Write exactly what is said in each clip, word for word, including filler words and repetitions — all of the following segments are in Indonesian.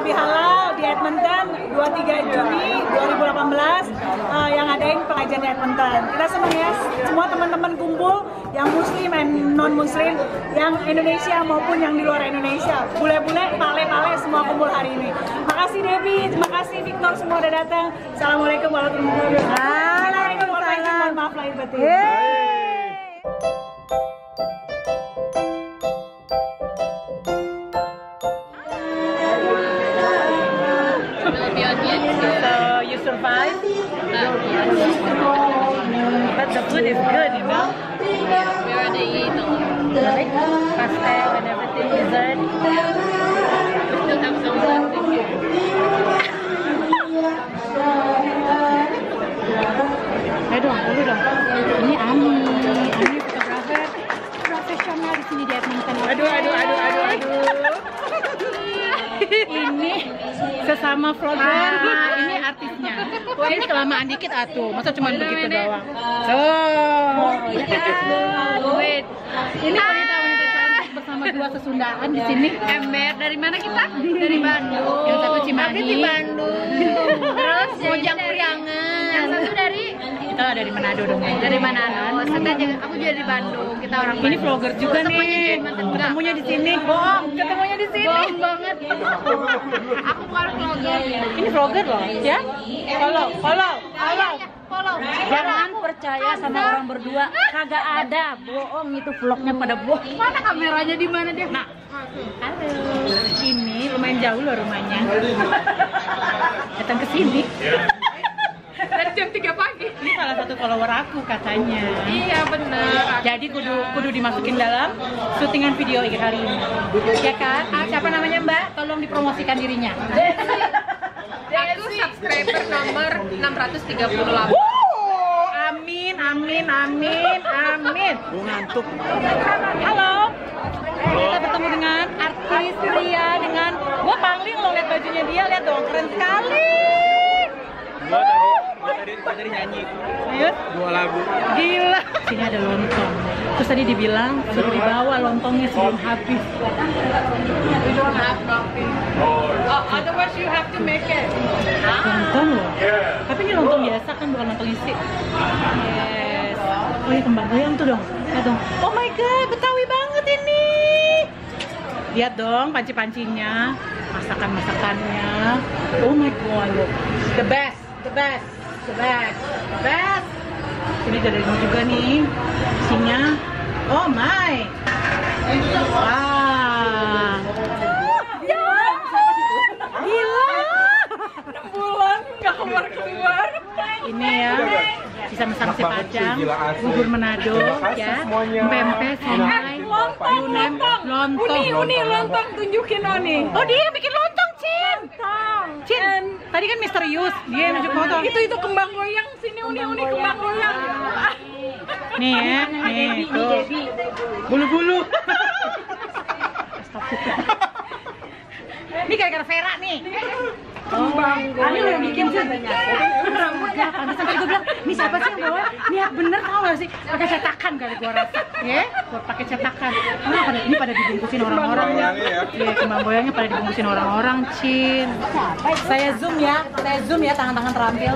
Babi Halal di Edmonton dua puluh tiga Juni dua ribu delapan belas uh, yang ngadain pengajian di Edmonton. Kita senang ya, semua teman-teman kumpul, yang muslim dan non-muslim, yang Indonesia maupun yang di luar Indonesia. Bule-bule, pale-pale semua kumpul hari ini. Makasih Devi, terima kasih Victor, semua udah datang. Assalamualaikum warahmatullahi wabarakatuh. Waalaikumsalam. Maaf lahir batin. So you survive? But the food is good, you know? We already eat a lot. Like pastel and everything, dessert. We still have some left in here. Ayo dong, dulu dong. Ini Ami, Ami fotografer profesional di sini di Edmonton. Aduh, aduh, aduh, aduh, aduh. Ini sesama vlogger, nah, ini artisnya. Wah, ini kelamaan dikit atuh, masa cuma begitu doang. Tuh, wait. Ini wanita-wanita cantik bersama dua sesundaan di sini. Ember, dari mana kita? Dari Bandung. Yang satu Cimahi. Tapi di Bandung. Terus Mojang Priangan. Yang satu dari? Kita dari Manado dong. Dari Manado. Kita juga, aku juga di Bandung. Kita orang Ini vlogger juga ketemunya nih. di Ketemunya di sini. Bohong, ketemunya di sini. Bohong banget. Aku bukan vlogger. Ini vlogger loh, ya? Follow, follow, follow. Follow. Jangan percaya sama orang berdua, kagak ada, bohong itu vlognya pada bohong. Mana kameranya di mana dia? Nah, halo. Ini lumayan jauh loh rumahnya. Datang ke sini. Dari jam tiga pagi. Ini salah satu follower aku katanya. Iya bener. Jadi kudu kudu dimasukin dalam syutingan video hari ini. Ya kan? Ah, siapa namanya Mbak? Tolong dipromosikan dirinya. Aku subscriber nomor enam ratus tiga puluh delapan. Wow, amin, amin, amin, amin. Gue ngantuk. Halo. Kita bertemu dengan artis pria dengan gua pangling loh lihat bajunya dia, lihat dong keren sekali. Gue tadi, gue tadi, gue tadi nyanyi Ayo. dua lagu. Gila. Sini ada lontong. Terus tadi dibilang suruh dibawa lontongnya sebelum habis. We don't have nothing. Oh, otherwise you have to make it. Lontong loh. Tapi ini lontong biasa kan, bukan lontong isi. Yes. Oh iya, kembang goyang tuh dong. Lihat dong. Oh my god, Betawi banget ini. Lihat dong panci-pancinya, masakan-masakannya. Oh my god, look. The best, the best, the best, the best. Ini ada daging juga nih. Isinya. Oh my. Wah. Gila. enam bulan nggak keluar-keluar. Ini ya, bisa masak nasi padang, bubur Manado, ya, pempek, somai, lontong, lontong, uni, uni, lontong, tunjukin Oni. Oh dia yang bikin lontong, Cin. Cin, tadi kan misterius, dia yang nunjuk lontong. Itu itu kembang goyang, sini uni, uni kembang goyang. Nih ya, nih tuh, bulu-bulu. Ini gara-gara Vera nih. Kembang goyang. Ini lo yang bikin sih. Enggak, pantesan tadi gue bilang, ini siapa sih yang bawa? Niat bener tau gak sih? Pakai cetakan kali gue rasa. Ya, buat pakai cetakan. Nah, pada, ini pada dibungkusin orang-orang ya. Iya, kembang goyangnya pada dibungkusin orang-orang, Cin. Saya zoom ya, saya zoom ya, tangan-tangan terampil.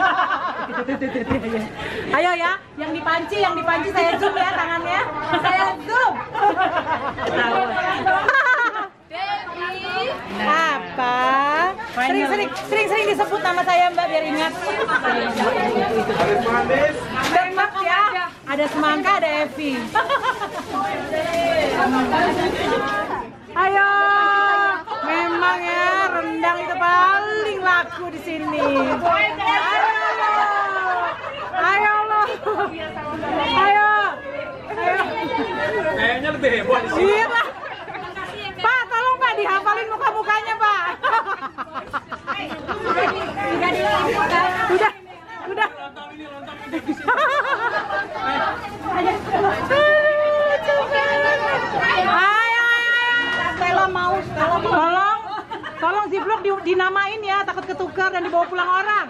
Ayo ya, yang dipanci, yang dipanci saya zoom ya tangannya. Saya zoom. Apa? Sering-sering sering-sering disebut nama saya Mbak biar ingat. Semangka ya. Ada semangka, ada Evi. Ayo. Memang ya rendang itu paling laku di sini. Ayo. Ayo lo. Ayo. Ayo. Kayaknya lebih heboh di sini. Iya, Pak. Pak, tolong Pak dihafalin muka-mukanya, Pak. Udah, udah, udah. Ayo, Stella mau, tolong, tolong Ziplock di, dinamain ya, takut ketukar dan dibawa pulang orang.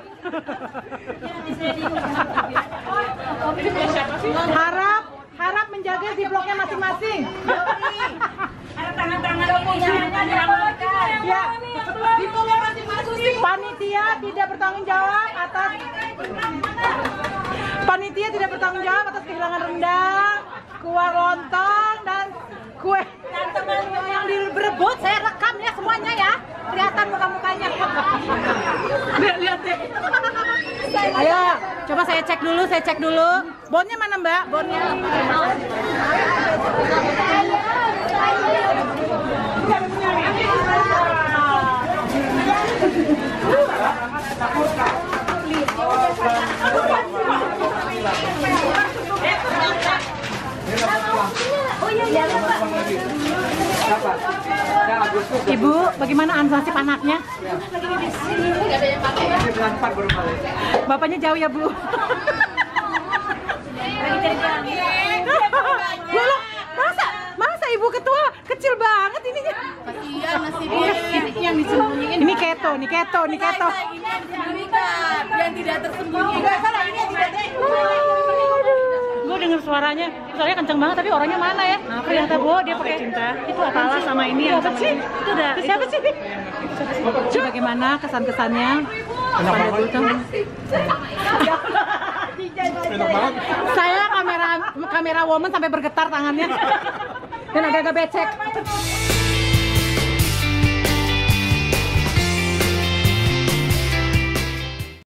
Harap, harap menjaga Ziplocknya masing-masing. Ada tangan-tangan ini ya. Panitia tidak bertanggung jawab atas Panitia tidak bertanggung jawab atas kehilangan rendang, kuah lontong dan kue yang diberebut. Saya rekam ya semuanya ya, kelihatan muka-mukanya. Lihat lihat deh. Ayo, coba saya cek dulu, saya cek dulu. Bonnya mana Mbak? Bonnya. Ibu, bagaimana ansasip anaknya? Bapaknya jauh ya, Bu? Loh, masa, masa Ibu Ketua kecil banget ininya? Iya, masih dia yang disembunyiin. Ini keto, ini keto, ini keto. Ini yang disembunyikan, yang tidak tersembunyi. Gue denger suaranya, suaranya kenceng banget tapi orangnya mana ya? Ternyata Bu, dia pakai cinta. Itu apalah sama ini yang sama ini. Itu udah. Siapa sih? Coba bagaimana kesan-kesannya? Enak banget. Enak banget. Saya kamera kamera woman sampai bergetar tangannya dan agak-agak becek.